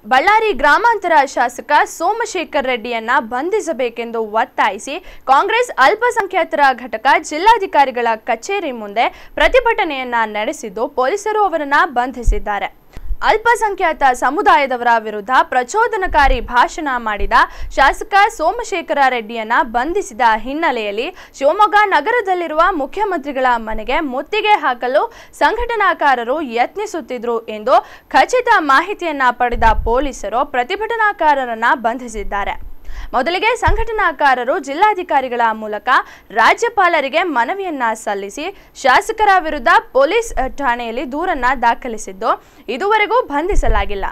ಬಳ್ಳಾರಿ ಗ್ರಾಮಾಂತರ ಶಾಸಕ ಸೋಮಶೇಖರ್ ರೆಡ್ಡಿಯನ್ನ ಬಂಧಿಸಬೇಕೆಂದು ಒತ್ತಾಯಿಸಿ ಕಾಂಗ್ರೆಸ್ ಅಲ್ಪಸಂಖ್ಯಾತರ ಘಟಕ ಜಿಲ್ಲಾಧಿಕಾರಿಗಳ ಕಚೇರಿ ಮುಂದೆ ಪ್ರತಿಭಟನೆಯನ್ನ ನಡೆಸಿದ್ದು ಪೊಲೀಸರು ಅವರನ್ನ ಬಂಧಿಸಿದ್ದಾರೆ. ಅಲ್ಪಸಂಖ್ಯಾತ ಸಮುದಾಯದವರ ವಿರುದ್ಧ ಪ್ರಚೋದನಕಾರಿ ಭಾಷಣ ಮಾಡಿದ ಶಾಸಕ ಸೋಮಶೇಖರ ರೆಡ್ಡಿಯನ್ನ ಬಂಧಿಸಿದ ಹಿನ್ನೆಲೆಯಲ್ಲಿ ಶಿವಮೊಗ್ಗ ನಗರದಲ್ಲಿರುವ ಮುಖ್ಯಮಂತ್ರಿಗಳ ಮನೆಗೆ ಮುತ್ತಿಗೆ ಹಾಕಲು ಸಂಘಟನಾಕಾರರು ಯತ್ನಿಸುತ್ತಿದ್ದರು ಎಂದು ಖಚಿತ ಮಾಹಿತಿಯನ್ನ ಪಡೆದ ಪೊಲೀಸರು ಪ್ರತಿಭಟನಾಕಾರರನ್ನ ಬಂಧಿಸಿದ್ದಾರೆ. ಮೊದಲಿಗೆ ಸಂಘಟನಾಕಾರರು ಜಿಲ್ಲಾಧಿಕಾರಿಗಳ ಮೂಲಕ ರಾಜ್ಯಪಾಲರಿಗೆ ಮನವಿಯನ್ನ ಸಲ್ಲಿಸಿ ಶಾಸಕರ ವಿರುದ್ಧ ಪೊಲೀಸ್ ಠಾಣೆಯಲ್ಲಿ ದೂರನ್ನ ದಾಖಲಿಸಿದ್ದು ಇದುವರೆಗೂ ಬಂಧಿಸಲಾಗಿಲ್ಲ.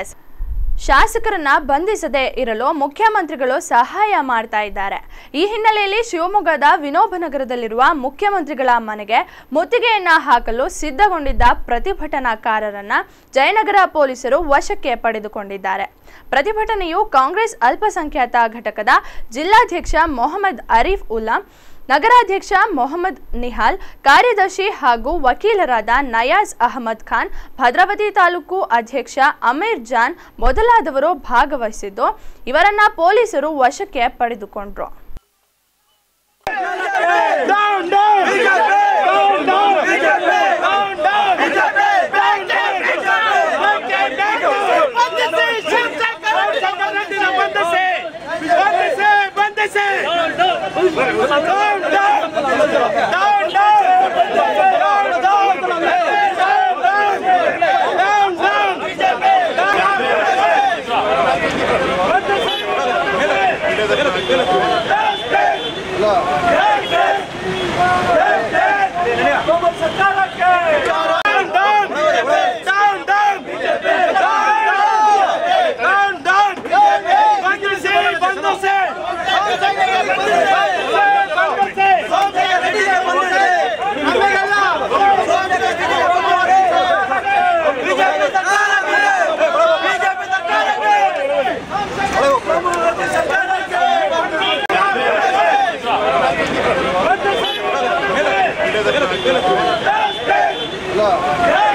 ಶಾಸಕರನ್ನ ಬಂಧಿಸದೇ ಇರಲು ಮುಖ್ಯಮಂತ್ರಿಗಳು ಸಹಾಯ ಮಾಡ್ತಾ ಇದ್ದಾರೆ. ಈ ಹಿನ್ನೆಲೆಯಲ್ಲಿ ಶಿವಮೊಗ್ಗದ ವಿನೋಬನಗರದಲ್ಲಿರುವ ಮುಖ್ಯಮಂತ್ರಿಗಳ ಮನೆಗೆ ಮುತ್ತಿಗೆಯನ್ನ ಹಾಕಲು ಸಿದ್ಧಗೊಂಡಿದ್ದ ಪ್ರತಿಭಟನಾಕಾರರನ್ನ ಜಯನಗರ ಪೊಲೀಸರು ವಶಕ್ಕೆ ಪಡೆದುಕೊಂಡಿದ್ದಾರೆ. ಪ್ರತಿಭಟನೆಯು ಕಾಂಗ್ರೆಸ್ ಅಲ್ಪಸಂಖ್ಯಾತ ಘಟಕದ ಜಿಲ್ಲಾಧ್ಯಕ್ಷ ಮೊಹಮ್ಮದ್ ಅರೀಫ್ ಉಲ್ಲಾ, ನಗರಾಧ್ಯಕ್ಷ ಮೊಹಮ್ಮದ್ ನಿಹಾಲ್, ಕಾರ್ಯದರ್ಶಿ ಹಾಗೂ ವಕೀಲರಾದ ನಯಾಜ್ ಅಹಮದ್ ಖಾನ್, ಭದ್ರಾವತಿ ತಾಲೂಕು ಅಧ್ಯಕ್ಷ ಅಮೀರ್ ಜಾನ್ ಮೊದಲಾದವರು ಭಾಗವಹಿಸಿದ್ದು ಇವರನ್ನ ಪೊಲೀಸರು ವಶಕ್ಕೆ ಪಡೆದುಕೊಂಡರು. Look.